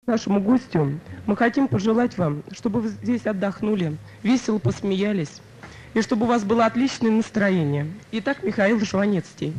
Нашему гостю мы хотим пожелать вам, чтобы вы здесь отдохнули, весело посмеялись, и чтобы у вас было отличное настроение. Итак, Михаил Жванецкий.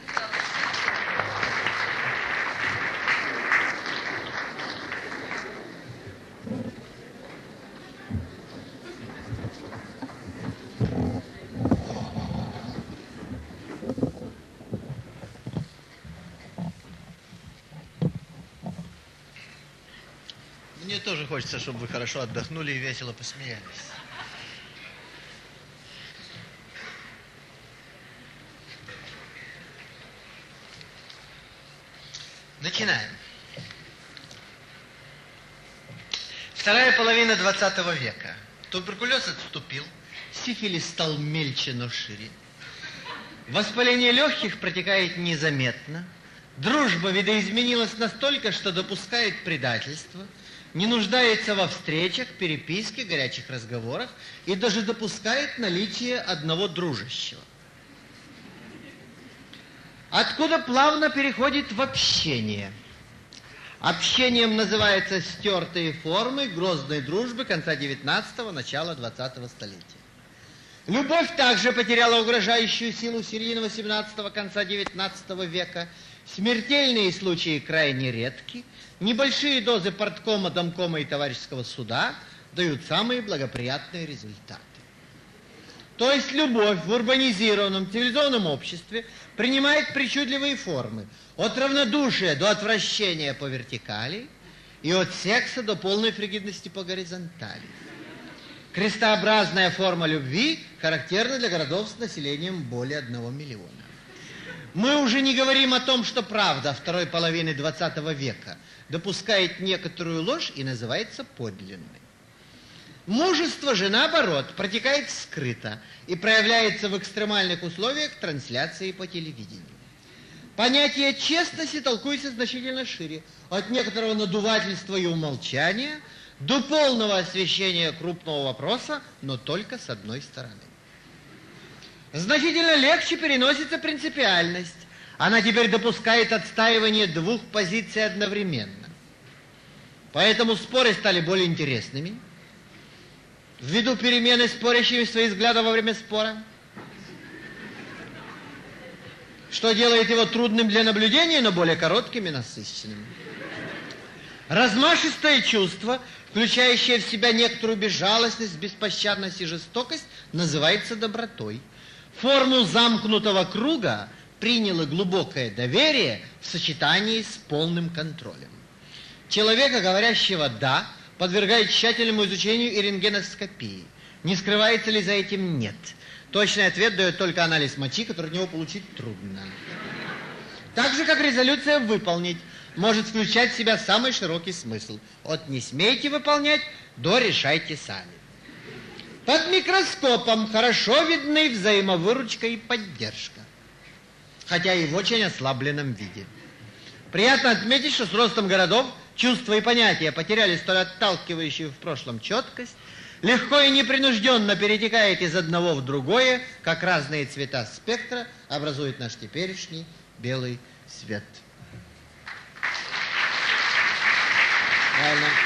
Мне тоже хочется, чтобы вы хорошо отдохнули и весело посмеялись. Начинаем. Вторая половина 20 века. Туберкулез отступил, сифилис стал мельче, но шире. Воспаление легких протекает незаметно. Дружба видоизменилась настолько, что допускает предательство, не нуждается во встречах, переписке, горячих разговорах и даже допускает наличие одного дружащего. Откуда плавно переходит в общение. Общением называются стертые формы грозной дружбы конца 19-го, начала 20-го столетия. Любовь также потеряла угрожающую силу середины 18-го, конца 19 века. Смертельные случаи крайне редки. Небольшие дозы парткома, домкома и товарищеского суда дают самые благоприятные результаты. То есть любовь в урбанизированном, цивилизованном обществе принимает причудливые формы. От равнодушия до отвращения по вертикали и от секса до полной фригидности по горизонтали. Крестообразная форма любви характерна для городов с населением более 1 миллиона. Мы уже не говорим о том, что правда второй половины 20 века допускает некоторую ложь и называется подлинной. Мужество же, наоборот, протекает скрыто и проявляется в экстремальных условиях трансляции по телевидению. Понятие честности толкуется значительно шире, от некоторого надувательства и умолчания до полного освещения крупного вопроса, но только с одной стороны. Значительно легче переносится принципиальность. Она теперь допускает отстаивание 2 позиций одновременно. Поэтому споры стали более интересными. Ввиду перемены спорящими свои взгляды во время спора, что делает его трудным для наблюдения, но более коротким и насыщенным. Размашистое чувство, включающее в себя некоторую безжалостность, беспощадность и жестокость, называется добротой. Форму замкнутого круга приняло глубокое доверие в сочетании с полным контролем. Человека, говорящего «да», подвергает тщательному изучению и рентгеноскопии. Не скрывается ли за этим «нет». Точный ответ дает только анализ мочи, который от него получить трудно. Так же, как резолюция «выполнить» может включать в себя самый широкий смысл. От «не смейте выполнять» до «решайте сами». Под микроскопом хорошо видны взаимовыручка и поддержка, хотя и в очень ослабленном виде. Приятно отметить, что с ростом городов чувства и понятия потеряли столь отталкивающую в прошлом четкость, легко и непринужденно перетекает из одного в другое, как разные цвета спектра образуют наш теперешний белый свет. Правильно.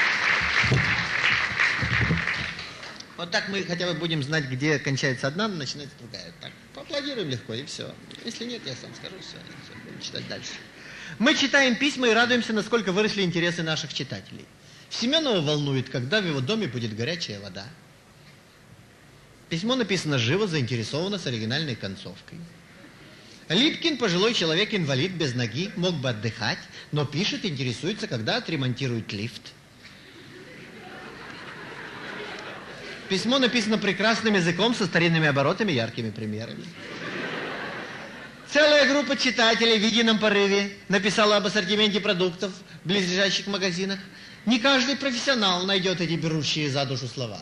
Вот так мы хотя бы будем знать, где кончается одна, но начинается другая. Так, поаплодируем легко, и все. Если нет, я сам скажу, все, будем читать дальше. Мы читаем письма и радуемся, насколько выросли интересы наших читателей. Семенова волнует, когда в его доме будет горячая вода. Письмо написано живо, заинтересовано, с оригинальной концовкой. Липкин, пожилой человек-инвалид, без ноги, мог бы отдыхать, но пишет, интересуется, когда отремонтируют лифт. Письмо написано прекрасным языком, со старинными оборотами, яркими примерами. Целая группа читателей в едином порыве написала об ассортименте продуктов в близлежащих магазинах. Не каждый профессионал найдет эти берущие за душу слова.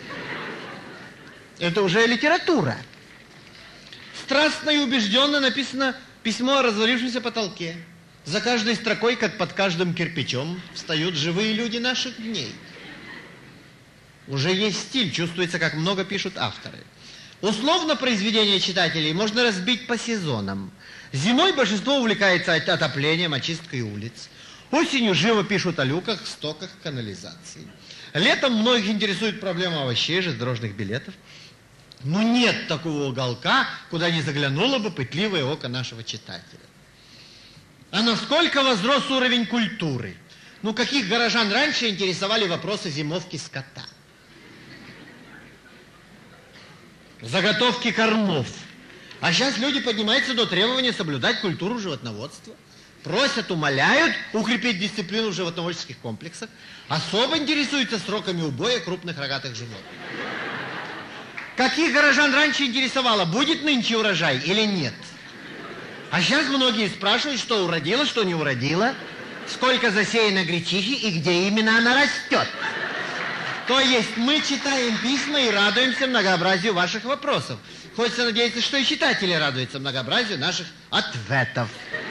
Это уже литература. Страстно и убежденно написано письмо о развалившемся потолке. За каждой строкой, как под каждым кирпичом, встают живые люди наших дней. Уже есть стиль, чувствуется, как много пишут авторы. Условно произведения читателей можно разбить по сезонам. Зимой большинство увлекается отоплением, очисткой улиц. Осенью живо пишут о люках, стоках, канализации. Летом многих интересует проблема овощей, железнодорожных билетов. Но нет такого уголка, куда не заглянуло бы пытливое око нашего читателя. А насколько возрос уровень культуры? Ну, каких горожан раньше интересовали вопросы зимовки скота? Заготовки кормов. А сейчас люди поднимаются до требования соблюдать культуру животноводства. Просят, умоляют укрепить дисциплину в животноводческих комплексах. Особо интересуются сроками убоя крупных рогатых животных. Каких горожан раньше интересовало, будет нынче урожай или нет? А сейчас многие спрашивают, что уродило, что не уродило, сколько засеяно гречихи и где именно она растет. То есть мы читаем письма и радуемся многообразию ваших вопросов. Хочется надеяться, что и читатели радуются многообразию наших ответов.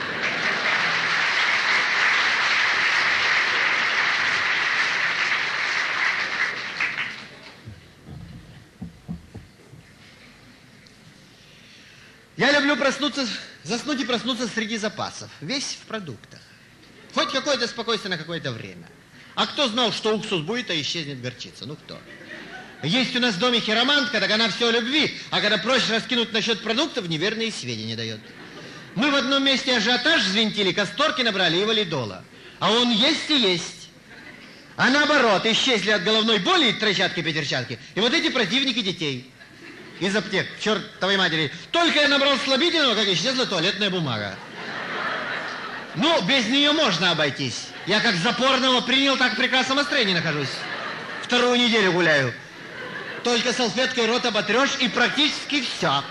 Я люблю заснуть и проснуться среди запасов. Весь в продуктах. Хоть какое-то спокойствие на какое-то время. А кто знал, что уксус будет, а исчезнет горчица? Ну кто? Есть у нас в доме хиромантка, так она все о любви. А когда просишь раскинуть насчет продуктов, неверные сведения дает. Мы в одном месте ажиотаж взвинтили, касторки набрали и валидола. А он есть и есть. А наоборот, исчезли от головной боли тройчатки-пятерчатки. И вот эти противники детей. Из аптек, чертовой матери. Только я набрал слабительного, как исчезла туалетная бумага. Ну, без нее можно обойтись. Я как запорного принял, так в прекрасном настроении нахожусь. Вторую неделю гуляю. Только салфеткой рот оботрешь, и практически все.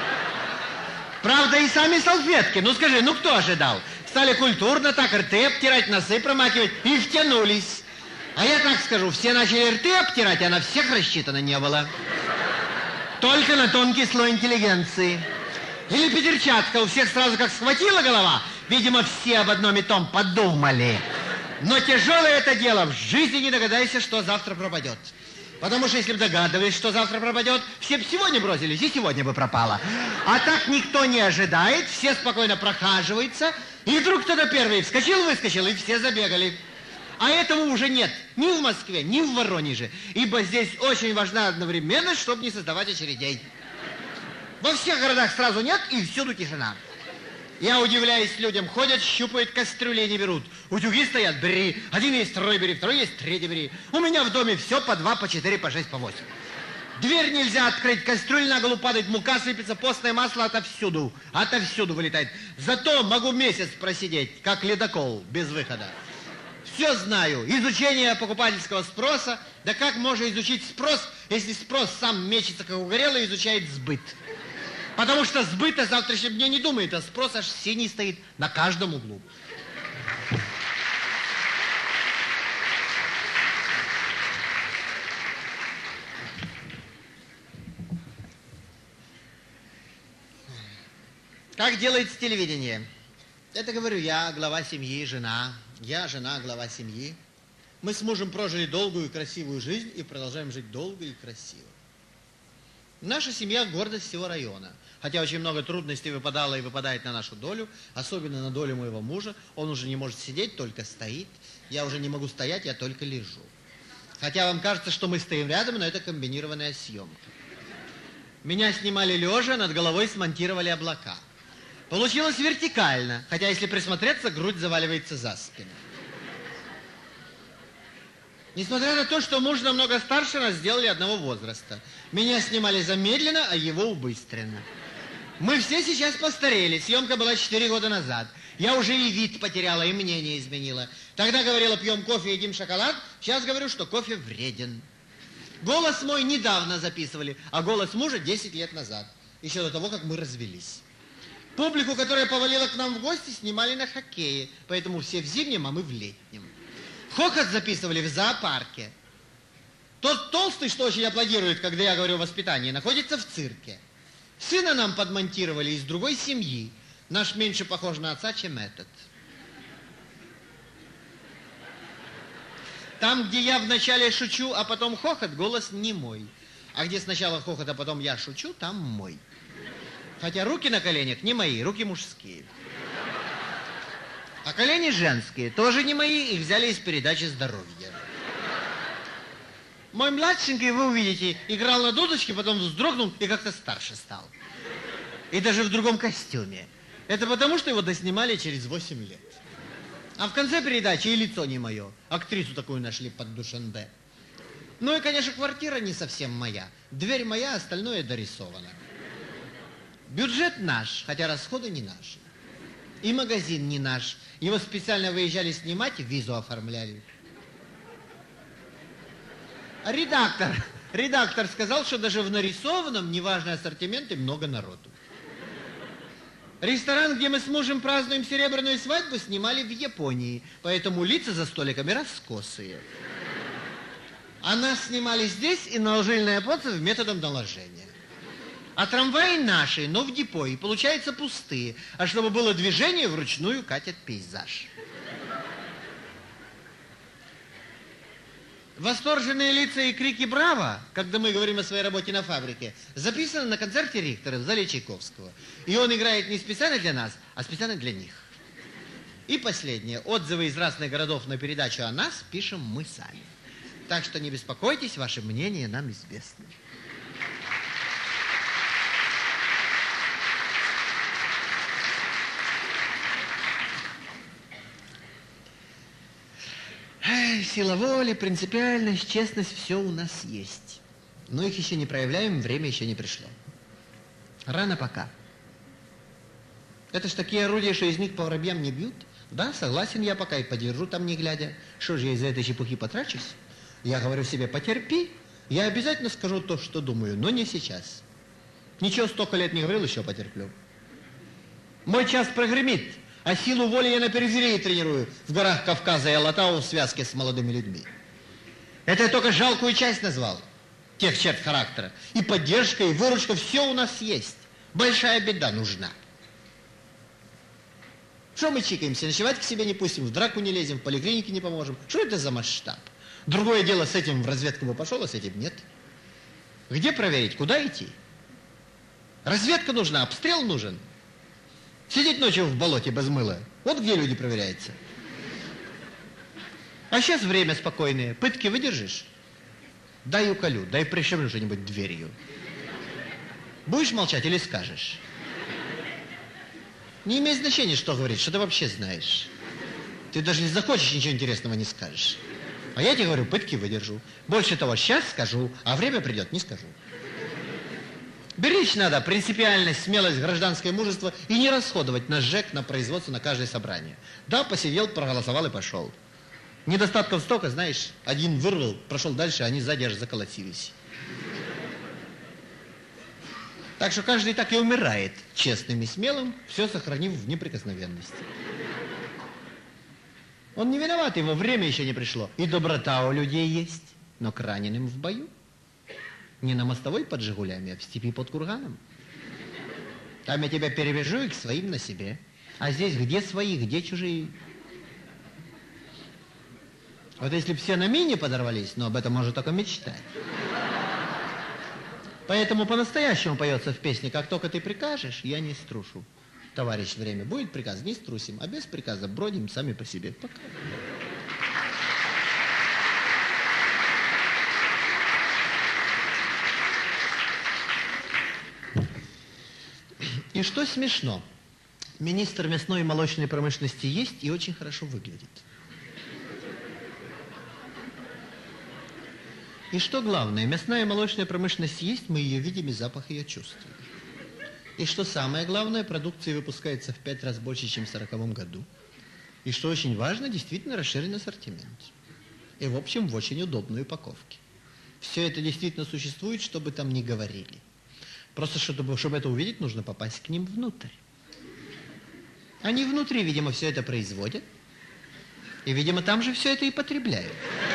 Правда, и сами салфетки. Ну скажи, ну кто ожидал? Стали культурно так рты обтирать, носы промакивать и втянулись. А я так скажу, все начали рты обтирать, а на всех рассчитано не было. Только на тонкий слой интеллигенции. Или пятерчатка, у всех сразу как схватила голова. Видимо, все об одном и том подумали. Но тяжелое это дело, в жизни не догадайся, что завтра пропадет. Потому что если бы догадывались, что завтра пропадет, все бы сегодня бросились, и сегодня бы пропало. А так никто не ожидает, все спокойно прохаживаются, и вдруг кто-то первый вскочил-выскочил, и все забегали. А этого уже нет ни в Москве, ни в Воронеже, ибо здесь очень важна одновременность, чтобы не создавать очередей. Во всех городах сразу нет, и всюду тишина. Я удивляюсь людям, ходят, щупают, кастрюли не берут. Утюги стоят, бери. Один есть, второй бери, второй есть, третий бери. У меня в доме все по 2, по 4, по 6, по 8. Дверь нельзя открыть, кастрюль на голову падает, мука сыпется, постное масло отовсюду вылетает. Зато могу месяц просидеть, как ледокол, без выхода. Все знаю. Изучение покупательского спроса. Да как можно изучить спрос, если спрос сам мечется, как угорелый, и изучает сбыт? Потому что сбыт о завтрашнем дне не думает, а спрос аж синий стоит на каждом углу. Как делается телевидение? Это говорю я, глава семьи, жена. Я, жена, глава семьи. Мы с мужем прожили долгую и красивую жизнь и продолжаем жить долго и красиво. Наша семья – гордость всего района. Хотя очень много трудностей выпадало и выпадает на нашу долю, особенно на долю моего мужа. Он уже не может сидеть, только стоит. Я уже не могу стоять, я только лежу. Хотя вам кажется, что мы стоим рядом, но это комбинированная съемка. Меня снимали лежа, над головой смонтировали облака. Получилось вертикально, хотя если присмотреться, грудь заваливается за спину. Несмотря на то, что муж намного старше, нас сделали одного возраста. Меня снимали замедленно, а его убыстренно. Мы все сейчас постарели. Съемка была 4 года назад. Я уже и вид потеряла, и мнение изменила. Тогда говорила, пьем кофе, едим шоколад. Сейчас говорю, что кофе вреден. Голос мой недавно записывали, а голос мужа 10 лет назад. Еще до того, как мы развелись. Публику, которая повалила к нам в гости, снимали на хоккее. Поэтому все в зимнем, а мы в летнем. Хохот записывали в зоопарке. Тот толстый, что очень аплодирует, когда я говорю о воспитании, находится в цирке. Сына нам подмонтировали из другой семьи. Наш меньше похож на отца, чем этот. Там, где я вначале шучу, а потом хохот, голос не мой. А где сначала хохот, а потом я шучу, там мой. Хотя руки на коленях не мои, руки мужские. А колени женские, тоже не мои, их взяли из передачи «Здоровье». Мой младшенький, вы увидите, играл на дудочке, потом вздрогнул и как-то старше стал. И даже в другом костюме. Это потому, что его доснимали через 8 лет. А в конце передачи и лицо не мое. Актрису такую нашли под Душанбе. Ну и, конечно, квартира не совсем моя. Дверь моя, остальное дорисовано. Бюджет наш, хотя расходы не наши. И магазин не наш. Его специально выезжали снимать, визу оформляли. А редактор сказал, что даже в нарисованном неважный ассортимент и много народу. Ресторан, где мы с мужем празднуем серебряную свадьбу, снимали в Японии, поэтому лица за столиками раскосые. А нас снимали здесь и наложили на японцев методом наложения. А трамваи наши, но в депо, и получается пустые. А чтобы было движение, вручную катят пейзаж. Восторженные лица и крики «Браво!», когда мы говорим о своей работе на фабрике, записаны на концерте Рихтера в зале Чайковского. И он играет не специально для нас, а специально для них. И последнее. Отзывы из разных городов на передачу о нас пишем мы сами. Так что не беспокойтесь, ваше мнение нам известно. Сила воли, принципиальность, честность, все у нас есть. Но их еще не проявляем, время еще не пришло. Рано пока. Это ж такие орудия, что из них по воробьям не бьют. Да, согласен, я пока и подержу там не глядя. Что же я из-за этой чепухи потрачусь? Я говорю себе, потерпи, я обязательно скажу то, что думаю, но не сейчас. Ничего, столько лет не говорил, еще потерплю. Мой час прогремит. А силу воли я на периферии тренирую. В горах Кавказа и Алатау в связке с молодыми людьми. Это я только жалкую часть назвал. Тех черт характера. И поддержка, и выручка, все у нас есть. Большая беда нужна. Что мы чикаемся? Ночевать к себе не пустим, в драку не лезем, в поликлинике не поможем. Что это за масштаб? Другое дело, с этим в разведку бы пошел, а с этим нет. Где проверить? Куда идти? Разведка нужна, обстрел нужен. Сидеть ночью в болоте без мыла. Вот где люди проверяются. А сейчас время спокойное. Пытки выдержишь? Дай уколю, дай прищемлю что-нибудь дверью. Будешь молчать или скажешь? Не имеет значения, что говорить, что ты вообще знаешь. Ты даже не захочешь, ничего интересного не скажешь. А я тебе говорю, пытки выдержу. Больше того, сейчас скажу, а время придет, не скажу. Беречь надо принципиальность, смелость, гражданское мужество и не расходовать на ЖЭК, на производство, на каждое собрание. Да, посидел, проголосовал и пошел. Недостатков столько, знаешь, один вырвал, прошел дальше, а они сзади аж заколотились. Так что каждый так и умирает, честным и смелым, все сохранив в неприкосновенности. Он не виноват, его время еще не пришло. И доброта у людей есть, но к раненым в бою. Не на мостовой под «Жигулями», а в степи под курганом. Там я тебя перевяжу и к своим на себе. А здесь где свои, где чужие? Вот если бы все на мине подорвались, но об этом можно только мечтать. Поэтому по-настоящему поется в песне: как только ты прикажешь, я не струшу. Товарищ, время будет приказ, не струсим, а без приказа бродим сами по себе. Пока. И что смешно, министр мясной и молочной промышленности есть и очень хорошо выглядит. И что главное, мясная и молочная промышленность есть, мы ее видим и запах ее чувствуем. И что самое главное, продукция выпускается в 5 раз больше, чем в 1940 году. И что очень важно, действительно расширен ассортимент. И в общем, в очень удобной упаковке. Все это действительно существует, что бы там ни говорили. Просто, чтобы это увидеть, нужно попасть к ним внутрь. Они внутри, видимо, все это производят. И, видимо, там же все это и потребляют.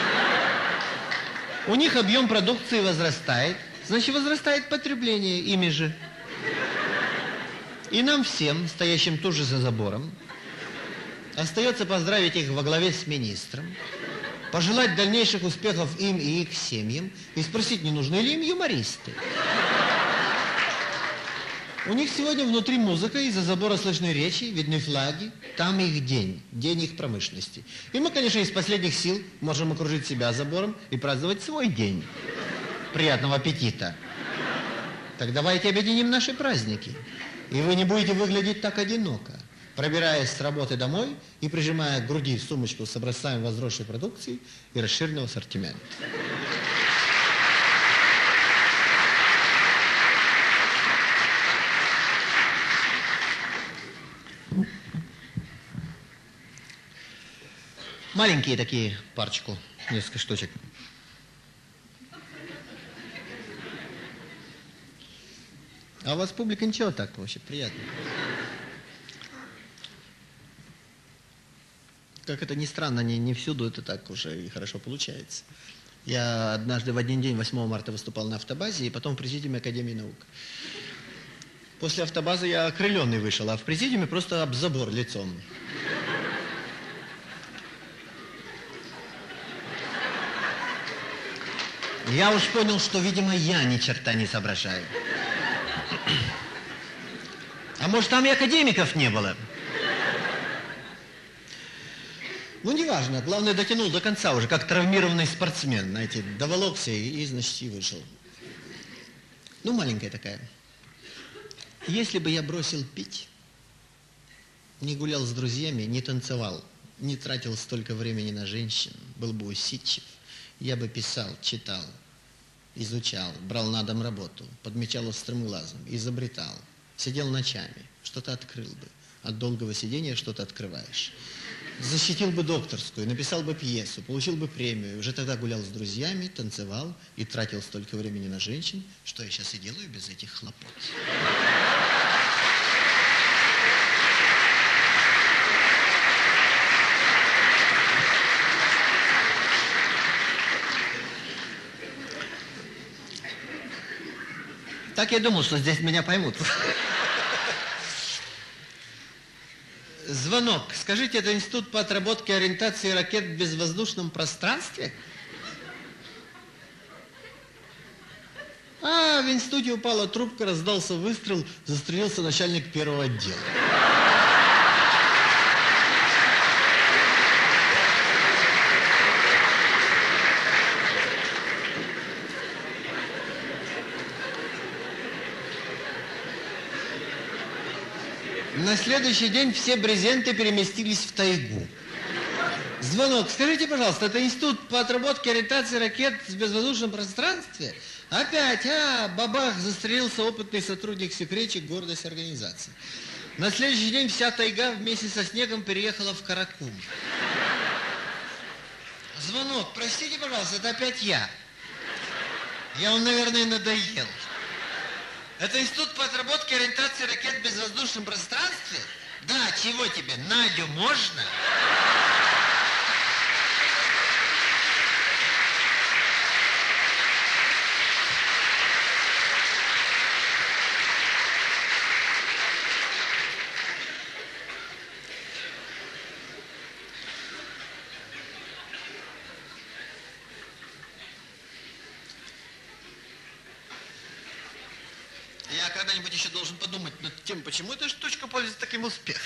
У них объем продукции возрастает, значит, возрастает потребление ими же. И нам всем, стоящим тут же за забором, остается поздравить их во главе с министром, пожелать дальнейших успехов им и их семьям и спросить, не нужны ли им юмористы. У них сегодня внутри музыка, из-за забора слышны речи, видны флаги. Там их день их промышленности. И мы, конечно, из последних сил можем окружить себя забором и праздновать свой день. Приятного аппетита. Так давайте объединим наши праздники. И вы не будете выглядеть так одиноко, пробираясь с работы домой и прижимая к груди сумочку с образцами возросшей продукции и расширенного ассортимента. Маленькие такие, парочку, несколько штучек. А у вас публика ничего так-то вообще, приятно. Как это ни странно, не всюду это так уже и хорошо получается. Я однажды в один день, 8 марта, выступал на автобазе и потом в президиуме Академии наук. После автобазы я окрыленный вышел, а в президиуме просто об забор лицом. Я уж понял, что, видимо, я ни черта не соображаю. А может, там и академиков не было? Ну, неважно. Главное, дотянул до конца уже, как травмированный спортсмен. Знаете, доволокся и значит, и вышел. Ну, маленькая такая. Если бы я бросил пить, не гулял с друзьями, не танцевал, не тратил столько времени на женщин, был бы усидчив, я бы писал, читал, изучал, брал на дом работу, подмечал острым глазом, изобретал, сидел ночами, что-то открыл бы. От долгого сидения что-то открываешь. Защитил бы докторскую, написал бы пьесу, получил бы премию, уже тогда гулял с друзьями, танцевал и тратил столько времени на женщин, что я сейчас и делаю без этих хлопот. Так я думал, что здесь меня поймут. Звонок. Скажите, это институт по отработке ориентации ракет в безвоздушном пространстве? А, в институте упала трубка, раздался выстрел, застрелился начальник первого отдела. На следующий день все брезенты переместились в тайгу. Звонок. Скажите, пожалуйста, это институт по отработке ориентации ракет в безвоздушном пространстве? Опять, бабах, застрелился опытный сотрудник секретчик, гордость организации. На следующий день вся тайга вместе со снегом переехала в Каракум. Звонок. Простите, пожалуйста, это опять я. Я вам, наверное, надоел. Это институт по отработке ориентации ракет в безвоздушном пространстве? Да, чего тебе? Надю можно? Я когда-нибудь еще должен подумать над тем, почему эта штучка пользуется таким успехом.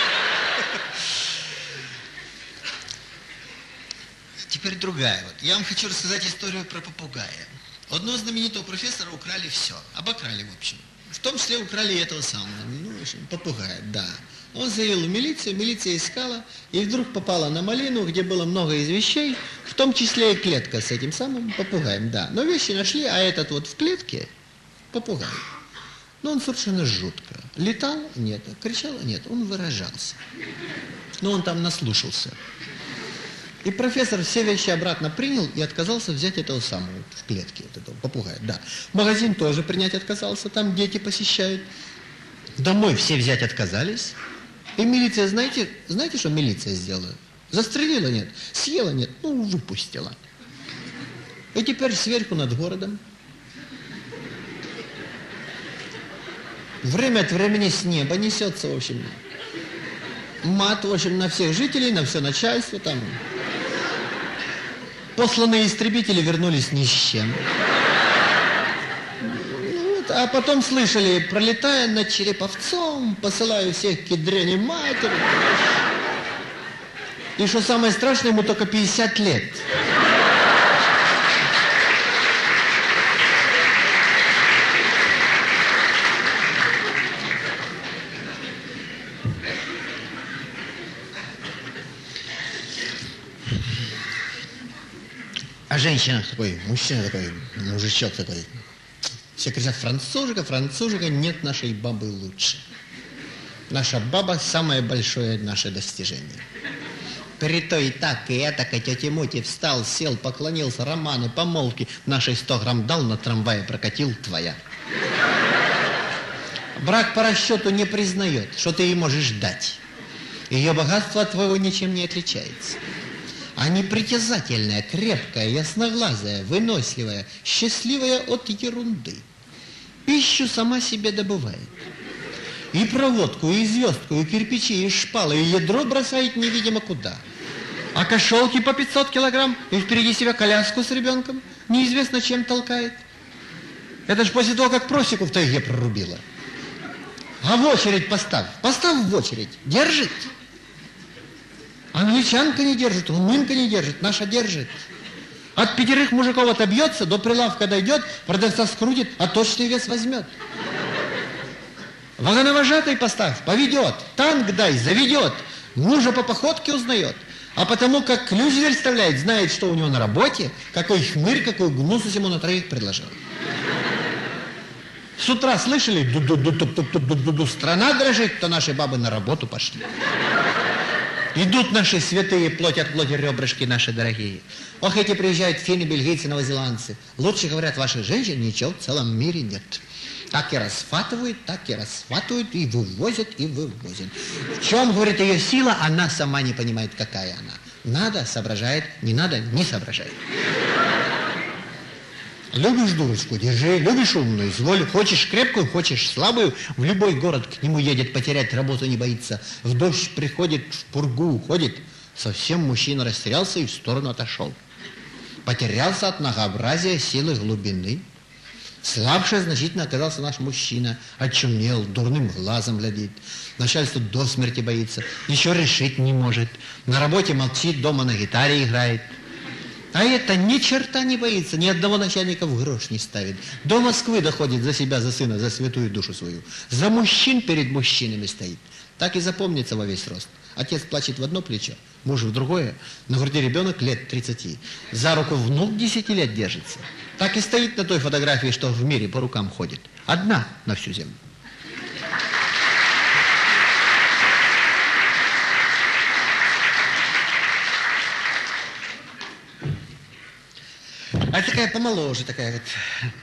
Теперь другая. Вот. Я вам хочу рассказать историю про попугая. У одного знаменитого профессора украли все. Обокрали, в общем. В том числе украли и этого самого. Ну, в общем, попугая, да. Он заявил в милицию, милиция искала, и вдруг попала на малину, где было много из вещей, в том числе и клетка с этим самым попугаем, да. Но вещи нашли, а этот вот в клетке попугай. Но он совершенно жутко. Летал? Нет. Кричал? Нет. Он выражался. Но он там наслушался. И профессор все вещи обратно принял и отказался взять этого самого в клетке, вот этого попугая. Да. Магазин тоже принять отказался, там дети посещают. Домой все взять отказались. И милиция, знаете, что милиция сделала? Застрелила? Нет. Съела? Нет. Ну, выпустила. И теперь сверху над городом время от времени с неба несется, в общем, мат, в общем, на всех жителей, на все начальство, там. Посланные истребители вернулись ни с чем. Ну, вот а потом слышали, пролетая над Череповцом, посылаю всех к дряни матери. И что самое страшное, ему только 50 лет. А женщина такой, мужчина такой, мужичок такой. Все кричат: францужика, францужика, нет нашей бабы лучше. Наша баба самое большое наше достижение. При той так и этак, тетя Мути встал, сел, поклонился, романы, помолвки. Нашей 100 грамм дал, на трамвае прокатил, твоя. Брак по расчету не признает, что ты ей можешь дать. Ее богатство от твоего ничем не отличается. А непритязательная, крепкая, ясноглазая, выносливая, счастливая от ерунды. Пищу сама себе добывает. И проводку, и звездку, и кирпичи, и шпалы, и ядро бросает невидимо куда. А кошелки по 500 килограмм, и впереди себя коляску с ребенком, неизвестно чем толкает. Это ж после того, как просеку в тайге прорубила. А в очередь поставь в очередь, держит. Англичанка не держит, румынка не держит, наша держит. От 5 мужиков отобьется, до прилавка дойдет, продавца скрутит, а точный вес возьмет. Вагоновожатой поставь, поведет, танк дай, заведет, мужа по походке узнает. А потому как ключ дверь вставляет, знает, что у него на работе, какой хмырь, какую гнусность ему на 3 предложил. С утра слышали, ду-ду-ду-ду-ду-ду-ду-ду, страна дрожит, то наши бабы на работу пошли. Идут наши святые, плоть от плоти ребрышки наши дорогие. Ох, эти приезжают финны, бельгийцы, новозеландцы. Лучше, говорят, ваших женщин ничего в целом мире нет. Так и расхватывают, и вывозят, и вывозят. В чем, говорит, ее сила, она сама не понимает, какая она. Надо, соображает, не надо, не соображает. Любишь дурочку, держи, любишь умную, изволь. Хочешь крепкую, хочешь слабую, в любой город к нему едет, потерять работу не боится. В дождь приходит, в пургу уходит. Совсем мужчина растерялся и в сторону отошел. Потерялся от многообразия, силы, глубины. Слабше значительно оказался наш мужчина. Очумел, дурным глазом глядит. Начальство до смерти боится, ничего решить не может. На работе молчит, дома на гитаре играет. А это ни черта не боится, ни одного начальника в грош не ставит. До Москвы доходит за себя, за сына, за святую душу свою. За мужчин перед мужчинами стоит. Так и запомнится во весь рост. Отец плачет в одно плечо, муж в другое. На груди ребенок лет 30. За руку внук 10 лет держится. Так и стоит на той фотографии, что в мире по рукам ходит. Одна на всю землю. А такая помоложе, такая вот.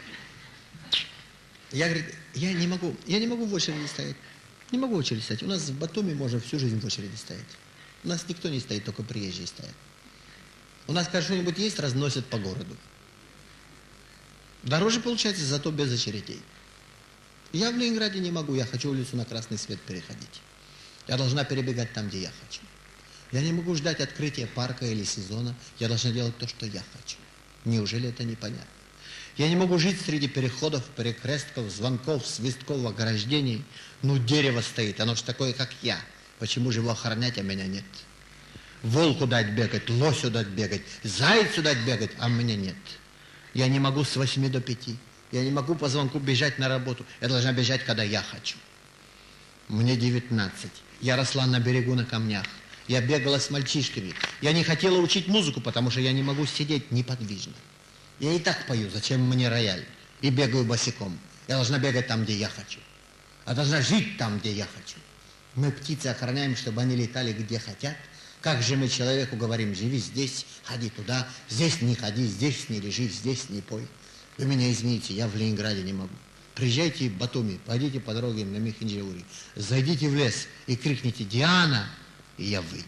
Я, говорит, я не могу в очереди стоять. Не могу в очереди стоять. У нас в Батуми можно всю жизнь в очереди стоять. У нас никто не стоит, только приезжие стоят. У нас, когда что-нибудь есть, разносят по городу. Дороже получается, зато без очередей. Я в Ленинграде не могу, я хочу улицу на красный свет переходить. Я должна перебегать там, где я хочу. Я не могу ждать открытия парка или сезона, я должна делать то, что я хочу. Неужели это непонятно? Я не могу жить среди переходов, перекрестков, звонков, свистков, ограждений. Ну, дерево стоит, оно же такое, как я. Почему же его охранять, а меня нет? Волку дать бегать, лосю дать бегать, зайцу дать бегать, а меня нет. Я не могу с 8 до 5. Я не могу по звонку бежать на работу. Я должна бежать, когда я хочу. Мне 19. Я росла на берегу на камнях. Я бегала с мальчишками. Я не хотела учить музыку, потому что я не могу сидеть неподвижно. Я и так пою, зачем мне рояль? И бегаю босиком. Я должна бегать там, где я хочу. А должна жить там, где я хочу. Мы птицы охраняем, чтобы они летали, где хотят. Как же мы человеку говорим: живи здесь, ходи туда, здесь не ходи, здесь не лежи, здесь не пой. Вы меня извините, я в Ленинграде не могу. Приезжайте в Батуми, пойдите по дороге на Мехинджаури, зайдите в лес и крикните: «Диана!» и я выйду.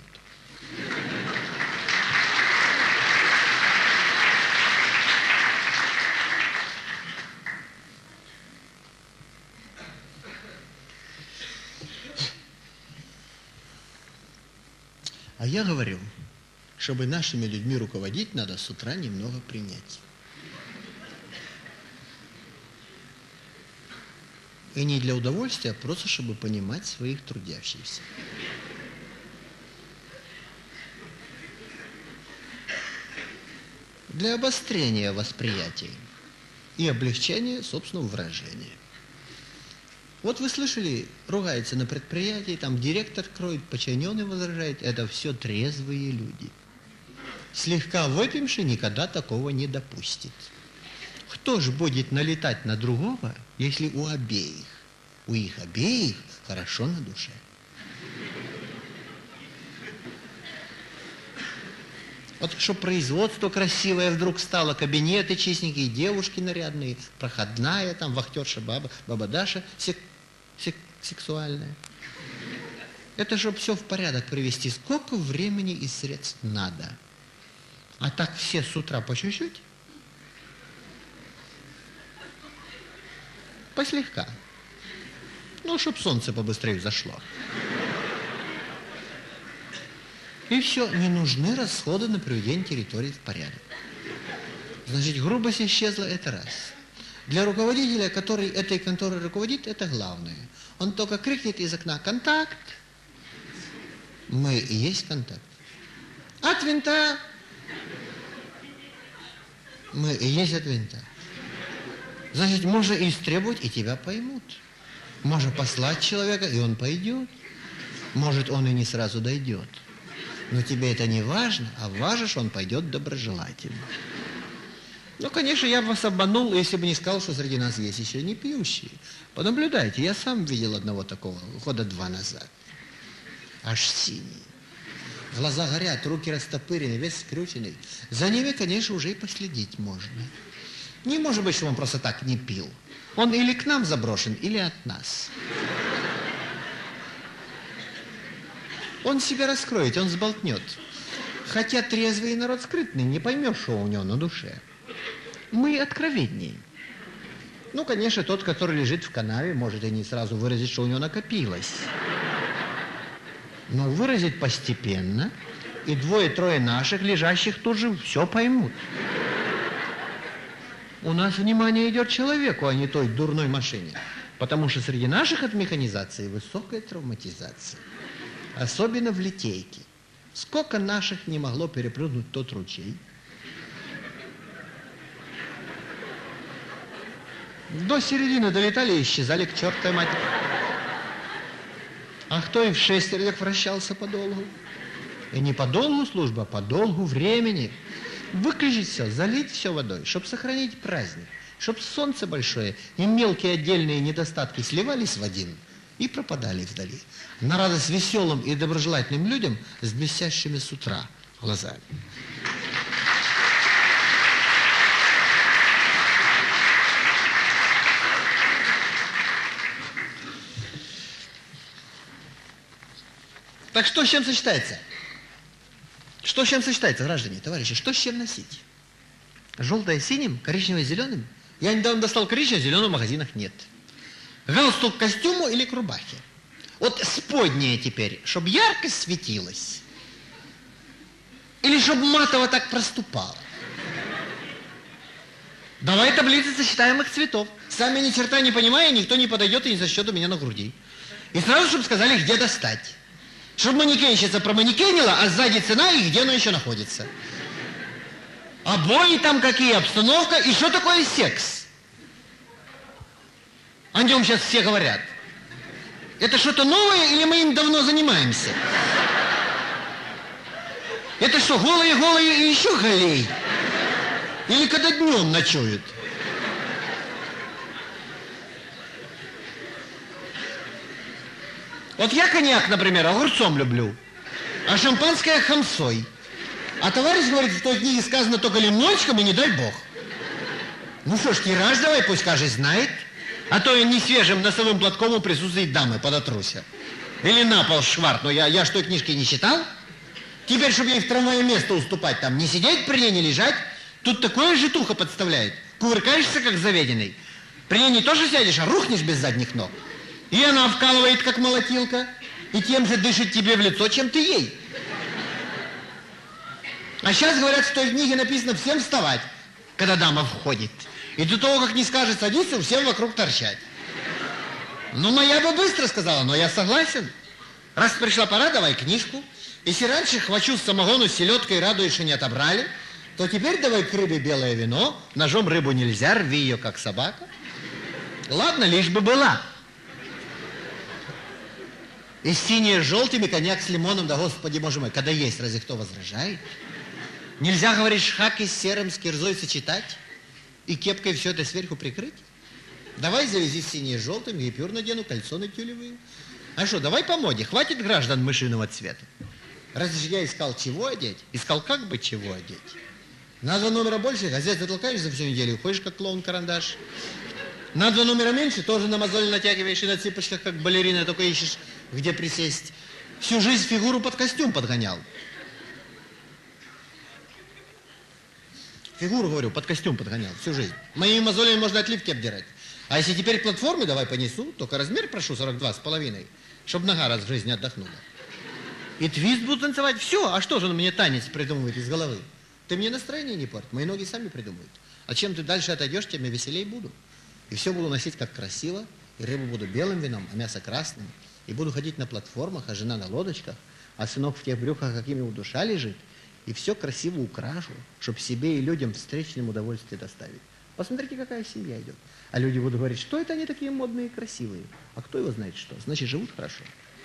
А я говорю, чтобы нашими людьми руководить, надо с утра немного принять. И не для удовольствия, а просто чтобы понимать своих трудящихся. Для обострения восприятия и облегчения собственного выражения. Вот вы слышали, ругается на предприятии, там директор кроет, подчиненный возражает. Это все трезвые люди. Слегка выпивший никогда такого не допустит. Кто же будет налетать на другого, если у их обеих хорошо на душе? Вот что производство красивое вдруг стало, кабинеты чистенькие, девушки нарядные, проходная, там вахтерша баба Даша сексуальная. Это чтобы все в порядок привести. Сколько времени и средств надо? А так все с утра по чуть-чуть? Послегка. Ну, чтоб солнце побыстрее взошло. И все, не нужны расходы на приведение территории в порядок. Значит, грубость исчезла, это раз. Для руководителя, который этой конторой руководит, это главное. Он только крикнет из окна «Контакт!» Мы и есть контакт. От винта! Мы и есть от винта. Значит, можно и истребовать, и тебя поймут. Можно послать человека, и он пойдет. Может, он и не сразу дойдет. Но тебе это не важно, а важно, что он пойдет доброжелательно. Ну, конечно, я бы вас обманул, если бы не сказал, что среди нас есть еще не пьющие. Понаблюдайте, я сам видел одного такого, года 2 назад. Аж синий. Глаза горят, руки растопырены, весь скрюченный. За ними, конечно, уже и последить можно. Не может быть, что он просто так не пил. Он или к нам заброшен, или от нас. Он себя раскроет, он сболтнет. Хотя трезвый народ скрытный, не поймешь, что у него на душе. Мы откровеннее. Ну, конечно, тот, который лежит в канаве, может и не сразу выразить, что у него накопилось. Но выразить постепенно, и 2-3 наших, лежащих, тут же все поймут. У нас внимание идет человеку, а не той дурной машине. Потому что среди наших от механизации высокая травматизация. Особенно в литейке. Сколько наших не могло перепрыгнуть тот ручей? До середины долетали и исчезали к чертовой матери. А кто и в 6 лет вращался по долгу? И не по долгу службы, а по долгу времени. Выключить все, залить все водой, чтобы сохранить праздник, чтобы солнце большое и мелкие отдельные недостатки сливались в один и пропадали вдали. На радость веселым и доброжелательным людям с блестящими с утра глазами. Так что с чем сочетается? Что с чем сочетается, граждане, товарищи? Что с чем носить? Желтое синим, коричневое зеленым? Я недавно достал коричневое, зеленого в магазинах нет. Галстук к костюму или к рубахе? Вот споднее теперь, чтобы ярко светилось. Или чтобы матово так проступало. Давай таблицы сочетаемых цветов. Сами ни черта не понимая, никто не подойдет и не сочтет у меня на груди. И сразу, чтобы сказали, где достать. Чтобы манекенщица проманекенила, а сзади цена и где оно еще находится. Обои там какие, обстановка и что такое секс? О нем сейчас все говорят. Это что-то новое или мы им давно занимаемся? Это что, голые и еще голей? Или когда днем ночуют? Вот я коньяк, например, огурцом люблю, а шампанское хамсой. А товарищ говорит, в той книге сказано только лимончиком и не дай бог. Ну что ж, тираж давай, пусть каждый знает. А то и не свежим носовым платком у присутствии дамы подотруся. Или на пол шварт, но я что, книжки не читал? Теперь, чтобы ей в трамвае место уступать, там не сидеть при ней, не лежать, тут такое житуха подставляет. Кувыркаешься, как заведенный. При ней не то, что сядешь, а рухнешь без задних ног. И она вкалывает, как молотилка, и тем же дышит тебе в лицо, чем ты ей. А сейчас, говорят, в той книге написано всем вставать, когда дама входит. И до того, как не скажет садиться, всем вокруг торчать. Ну, моя бы быстро сказала, но я согласен. Раз пришла пора, давай книжку. Если раньше хвачу самогону с селедкой, радуюсь, что не отобрали, то теперь давай к рыбе белое вино. Ножом рыбу нельзя, рви ее, как собака. Ладно, лишь бы была. И синие с желтыми, коньяк с лимоном, да господи, боже мой, когда есть, разве кто возражает? Нельзя, говоришь, хаки с серым, с кирзой сочетать и кепкой все это сверху прикрыть? Давай завези синие с желтым, гипюр надену, кальсоны тюлевые. А что, давай по моде, хватит граждан мышиного цвета. Разве же я искал, чего одеть? Искал, как бы чего одеть. На 2 номера больше, газеты толкаешь за всю неделю, ходишь, как клоун-карандаш. На 2 номера меньше, тоже на мозоль натягиваешь и на цыпочках, как балерина, только ищешь, где присесть. Всю жизнь фигуру под костюм подгонял. Фигуру, говорю, под костюм подгонял всю жизнь. Моими мозолями можно отливки обдирать. А если теперь к платформе, давай понесу, только размер прошу 42,5, чтобы нога раз в жизни отдохнула. И твист буду танцевать. Все, а что же он мне танец придумывает из головы? Ты мне настроение не порть, мои ноги сами придумают. А чем ты дальше отойдешь, тем я веселей буду. И все буду носить как красиво, и рыбу буду белым вином, а мясо красным. И буду ходить на платформах, а жена на лодочках, а сынок в тех брюках, какими у душа лежит. И все красиво украшу, чтобы себе и людям встречным удовольствие доставить. Посмотрите, какая семья идет. А люди будут говорить, что это они такие модные и красивые. А кто его знает что? Значит, живут хорошо.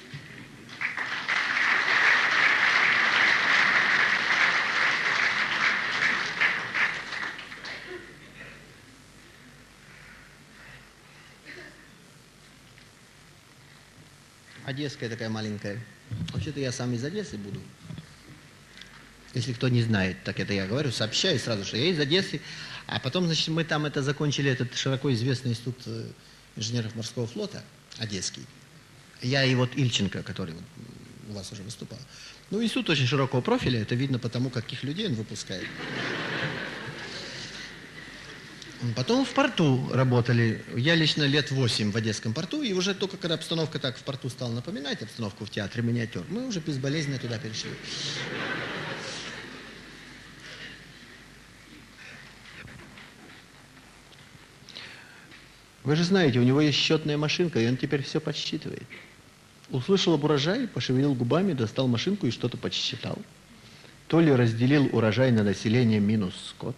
Одесская такая маленькая. Вообще-то я сам из Одессы буду. Если кто не знает, так это я говорю, сообщаю сразу, что я из Одессы. А потом, значит, мы там это закончили, этот широко известный институт инженеров морского флота, одесский. Я и вот Ильченко, который вот у вас уже выступал. Ну, институт очень широкого профиля, это видно по тому, каких людей он выпускает. Потом в порту работали. Я лично лет 8 в Одесском порту, и уже только когда обстановка так в порту стала напоминать обстановку в театре «Миниатюр», мы уже безболезненно туда перешли. Вы же знаете, у него есть счетная машинка, и он теперь все подсчитывает. Услышал об урожае, пошевелил губами, достал машинку и что-то подсчитал. То ли разделил урожай на население минус скот,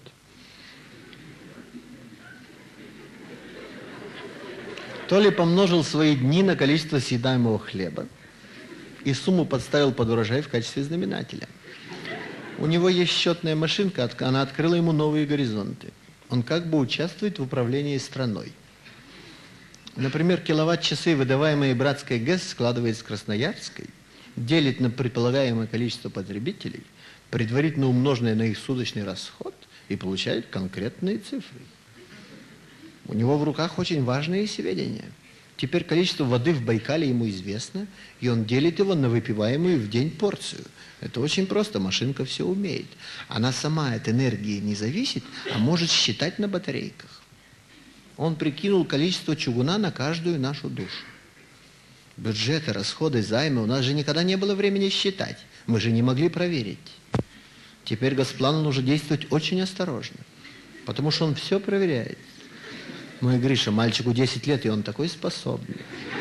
то ли помножил свои дни на количество съедаемого хлеба и сумму подставил под урожай в качестве знаменателя. У него есть счетная машинка, она открыла ему новые горизонты. Он как бы участвует в управлении страной. Например, киловатт-часы, выдаваемые братской ГЭС, складывает с Красноярской, делит на предполагаемое количество потребителей, предварительно умноженное на их суточный расход, и получает конкретные цифры. У него в руках очень важные сведения. Теперь количество воды в Байкале ему известно, и он делит его на выпиваемую в день порцию. Это очень просто, машинка все умеет. Она сама от энергии не зависит, а может считать на батарейках. Он прикинул количество чугуна на каждую нашу душу. Бюджеты, расходы, займы у нас же никогда не было времени считать. Мы же не могли проверить. Теперь Госплану нужно действовать очень осторожно, потому что он все проверяет. Мой Гриша, мальчику 10 лет, и он такой способный.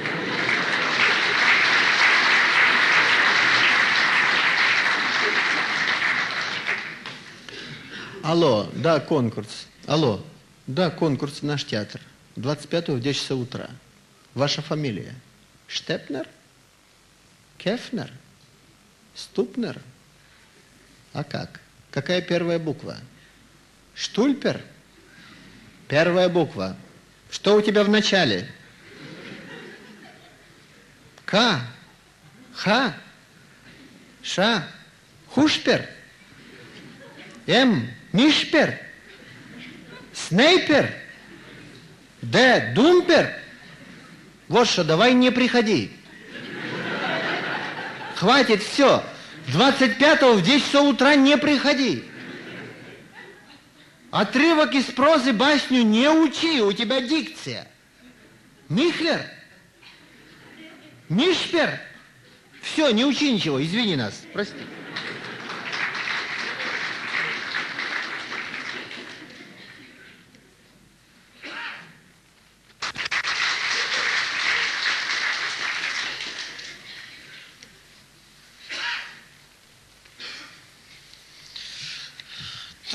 Алло, да, конкурс. Алло. Да, конкурс в наш театр. 25-го в 10 часов утра. Ваша фамилия? Штепнер? Кефнер? Ступнер? А как? Какая первая буква? Штульпер? Первая буква. Что у тебя в начале? К? Х? Ша? Хушпер? М? Мишпер? Снайпер? Д? Думпер? Вот что, давай не приходи. Хватит, все. 25-го в 10 часов утра не приходи. Отрывок из прозы, басню не учи, у тебя дикция. Михлер? Мишпер? Все, не учи ничего, извини нас, прости.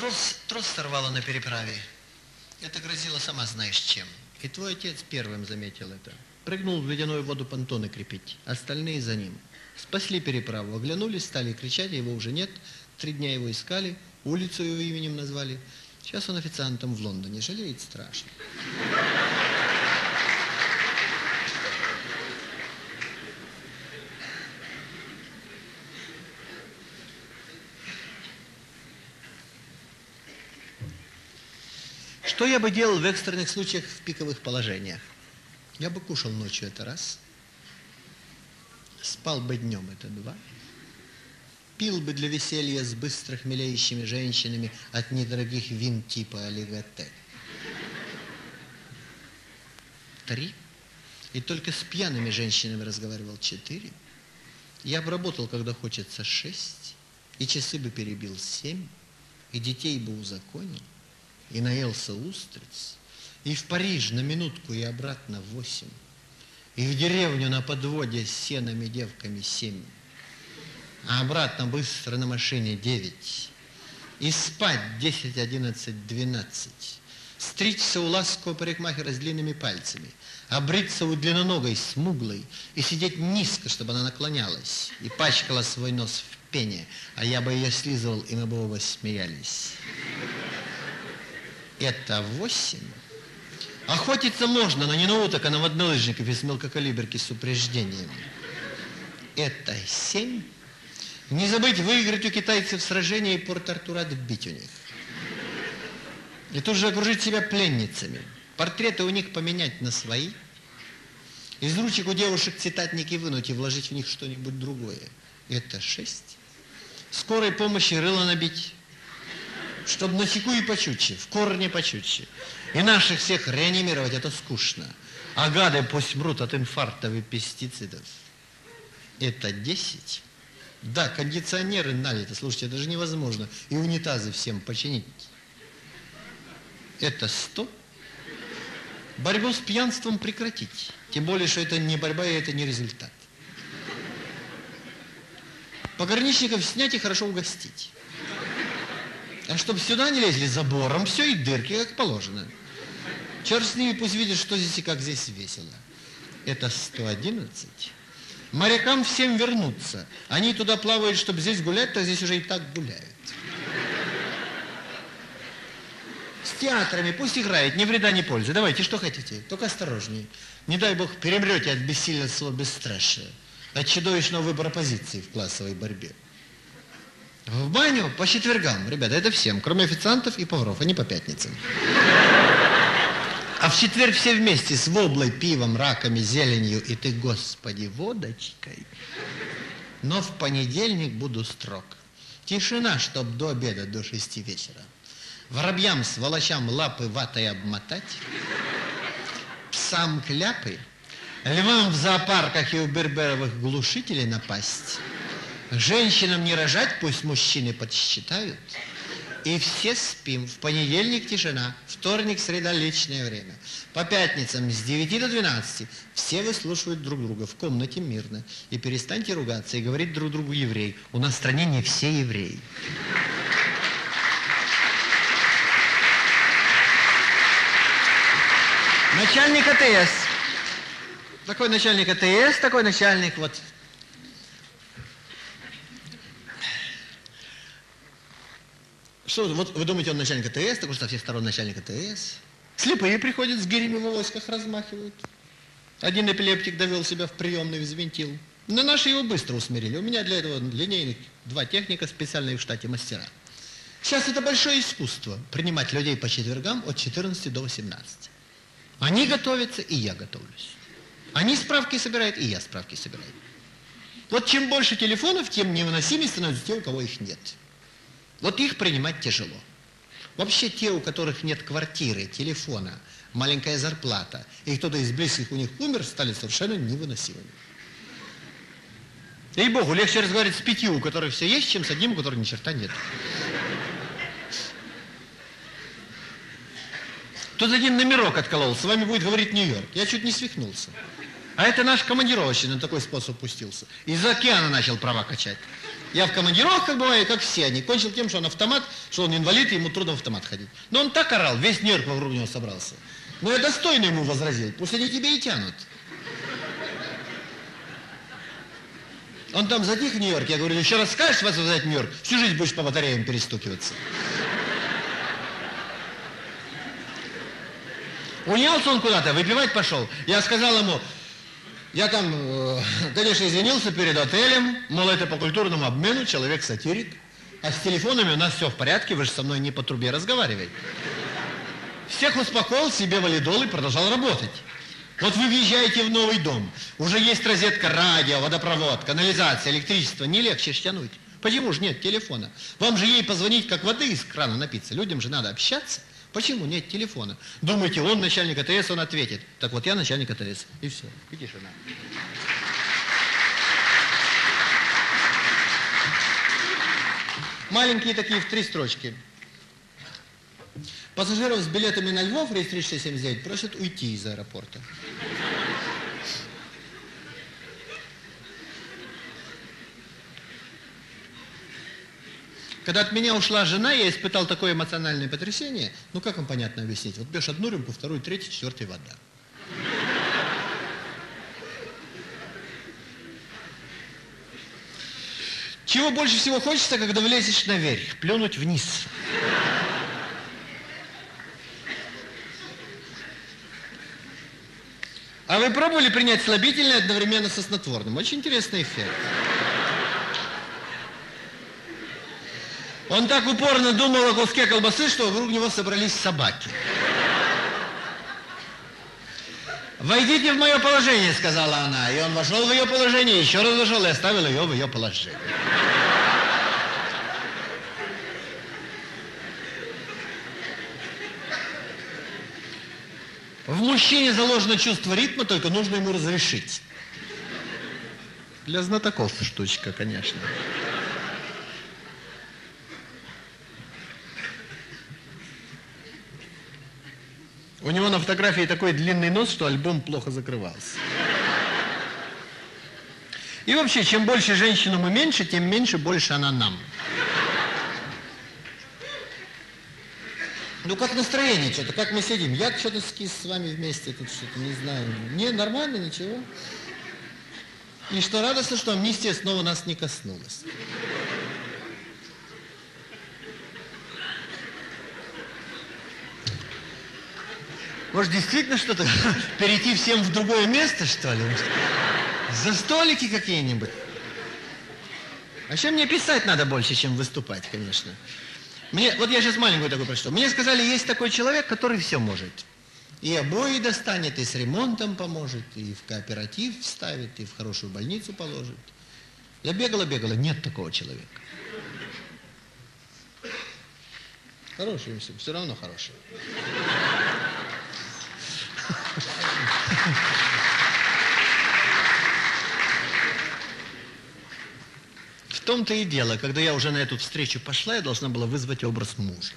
Трос сорвало на переправе. Это грозило сама знаешь чем. И твой отец первым заметил это. Прыгнул в ледяную воду понтоны крепить, остальные за ним. Спасли переправу, оглянулись, стали кричать, его уже нет. 3 дня его искали, улицу его именем назвали. Сейчас он официантом в Лондоне, жалеет страшно. Что я бы делал в экстренных случаях в пиковых положениях? Я бы кушал ночью, это раз. Спал бы днем, это 2. Пил бы для веселья с быстро хмелеющими женщинами от недорогих вин типа олиготе. 3. И только с пьяными женщинами разговаривал. 4. Я бы работал, когда хочется, 6. И часы бы перебил 7. И детей бы узаконил. И наелся устриц. И в Париж на минутку и обратно 8. И в деревню на подводе с сенами девками 7. А обратно быстро на машине 9. И спать 10, 11, 12. Стричься у ласкового парикмахера с длинными пальцами. А бриться у длинноногой, смуглой. И сидеть низко, чтобы она наклонялась. И пачкала свой нос в пене. А я бы ее слизывал, и мы бы оба смеялись. Это 8. Охотиться можно, но не на уток, а на воднолыжников из мелкокалиберки с упреждениями. Это 7. Не забыть выиграть у китайцев сражение и Порт-Артур отбить у них. И тут же окружить себя пленницами. Портреты у них поменять на свои. Из ручек у девушек цитатники вынуть и вложить в них что-нибудь другое. Это 6. Скорой помощи рыло набить. Чтобы на секу и почутче, в корне почутче. И наших всех реанимировать это скучно. А гады пусть мрут от инфарктов и пестицидов. Это 10. Да, кондиционеры налито, слушайте, это же невозможно. И унитазы всем починить. Это 100. Борьбу с пьянством прекратить. Тем более, что это не борьба и это не результат. Пограничников снять и хорошо угостить. А чтобы сюда не лезли забором, все и дырки, как положено. Черт с ними, пусть видят, что здесь и как здесь весело. Это 111. Морякам всем вернуться. Они туда плавают, чтобы здесь гулять, то здесь уже и так гуляют. С театрами пусть играет, ни вреда, ни пользы. Давайте, что хотите, только осторожнее. Не дай бог перемрете от бессилия слова бесстрашия, от чудовищного выбора позиций в классовой борьбе. В баню по четвергам, ребята, это всем, кроме официантов и поваров, они по пятницам. А в четверг все вместе с воблой, пивом, раками, зеленью и ты, Господи, водочкой. Но в понедельник буду строг. Тишина, чтоб до обеда, до 6 вечера. Воробьям, сволочам лапы ватой обмотать. Псам кляпы. Львам в зоопарках и у берберовых глушителей напасть. Женщинам не рожать, пусть мужчины подсчитают. И все спим. В понедельник тишина, вторник, среда, личное время. По пятницам с 9 до 12 все выслушивают друг друга в комнате мирно. И перестаньте ругаться и говорить друг другу еврей. У нас в стране не все евреи. Начальник АТС. Такой начальник АТС, такой начальник вот... Что, вот вы думаете, он начальник АТС, такой со всех сторон начальник АТС. Слепые приходят с гирями в авоськах, размахивают. Один эпилептик довел себя в приемный, взвинтил. Но наши его быстро усмирили. У меня для этого линейных 2 техника, специальные в штате мастера. Сейчас это большое искусство, принимать людей по четвергам от 14 до 18. Они готовятся, и я готовлюсь. Они справки собирают, и я справки собираю. Вот чем больше телефонов, тем невыносимее становятся те, у кого их нет. Вот их принимать тяжело. Вообще те, у которых нет квартиры, телефона, маленькая зарплата, и кто-то из близких у них умер, стали совершенно невыносимыми. Ей-богу, легче разговаривать с 5, у которых все есть, чем с одним, у которого ни черта нет. Тут один номерок отколол, с вами будет говорить Нью-Йорк. Я чуть не свихнулся. А это наш командировочный на такой способ пустился. Из океана начал права качать. Я в командировках бываю, как все они. Кончил тем, что он автомат, что он инвалид, и ему трудно в автомат ходить. Но он так орал, весь Нью-Йорк вокруг него собрался. Но я достойно ему возразил, пусть они тебе и тянут. Он там затих в Нью-Йорке, я говорю, еще раз скажешь вас взять в Нью-Йорк, всю жизнь будешь по батареям перестукиваться. Унялся он куда-то, выпивать пошел. Я сказал ему, я там, конечно, извинился перед отелем, мол, это по культурному обмену, человек сатирик. А с телефонами у нас все в порядке, вы же со мной не по трубе разговариваете. Всех успокоил, себе валидол и продолжал работать. Вот вы въезжаете в новый дом, уже есть розетка, радио, водопровод, канализация, электричество, не легче тянуть. Почему же нет телефона? Вам же ей позвонить, как воды из крана напиться, людям же надо общаться. Почему нет телефона? Думаете, он начальник АТС, он ответит. Так вот, я начальник АТС. И все. И тишина. Маленькие такие в 3 строчки. Пассажиров с билетами на Львов, рейс 3679, просят уйти из аэропорта. Когда от меня ушла жена, я испытал такое эмоциональное потрясение. Ну, как вам понятно объяснить? Вот пьешь одну рюмку, вторую, третью, четвертую вода. Чего больше всего хочется, когда влезешь наверх? Плюнуть вниз. А вы пробовали принять слабительное одновременно со снотворным? Очень интересный эффект. Он так упорно думал о куске колбасы, что вокруг него собрались собаки. «Войдите в мое положение», — сказала она. И он вошел в ее положение, еще раз вошел и оставил ее в ее положении. В мужчине заложено чувство ритма, только нужно ему разрешить. Для знатоков штучка, конечно. У него на фотографии такой длинный нос, что альбом плохо закрывался. И вообще, чем больше женщину мы меньше, тем меньше больше она нам. Ну, как настроение что-то, как мы сидим. Я что-то скис с вами вместе, тут что-то, не знаю. Не, нормально, ничего. И что радостно, что амнистия снова нас не коснулась. Может, действительно что-то перейти всем в другое место, что ли? За столики какие-нибудь? Вообще мне писать надо больше, чем выступать, конечно. Вот я сейчас маленькую такую прочитал. Мне сказали, есть такой человек, который все может. И обои достанет, и с ремонтом поможет, и в кооператив вставит, и в хорошую больницу положит. Я бегала, нет такого человека. Хороший все равно хороший. В том-то и дело, когда я уже на эту встречу пошла, я должна была вызвать образ мужа.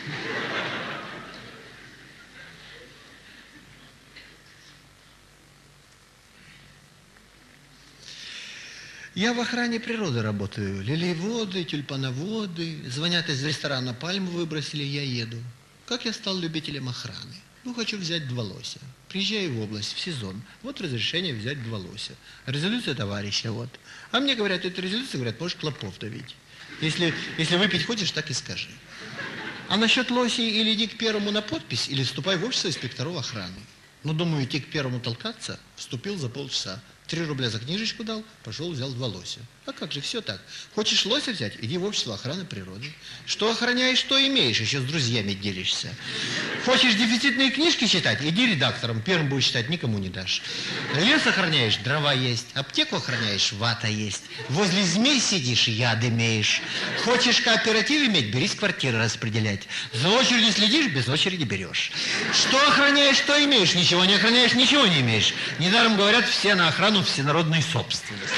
Я в охране природы работаю. Лилиеводы, тюльпановоды. Звонят из ресторана, пальму выбросили, я еду. Как я стал любителем охраны? Ну, хочу взять 2 лося. Приезжаю в область, в сезон. Вот разрешение взять 2 лося. Резолюция товарища, вот. А мне говорят, это резолюция, говорят, можешь клопов давить. Если выпить хочешь, так и скажи. А насчет лосей или иди к первому на подпись, или вступай в общество инспекторов охраны. Ну, думаю, идти к первому толкаться, вступил за полчаса. 3 рубля за книжечку дал, пошел, взял 2 лося. А как же, все так. Хочешь лося взять, иди в общество охраны природы. Что охраняешь, что имеешь, еще с друзьями делишься. Хочешь дефицитные книжки читать, иди редактором, первым будешь читать, никому не дашь. Лес охраняешь, дрова есть. Аптеку охраняешь, вата есть. Возле змей сидишь, яд имеешь. Хочешь кооператив иметь, берись квартиры распределять. За очередью следишь, без очереди берешь. Что охраняешь, что имеешь, ничего не охраняешь, ничего не имеешь. Недаром говорят, все на охрану всенародной собственности.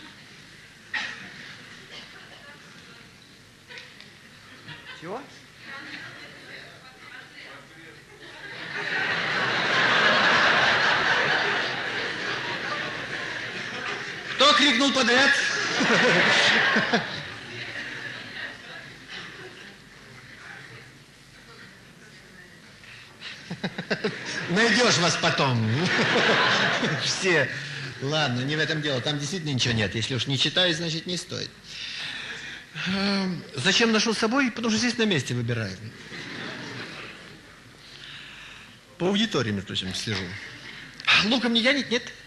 Чего? крикнул подряд. Найдешь вас потом. Все. Ладно, не в этом дело. Там действительно ничего нет. Если уж не читаю, значит не стоит. Зачем ношу с собой? Потому что здесь на месте выбираю. По аудитории, между прочим, слежу. Лука мне тянет? Нет?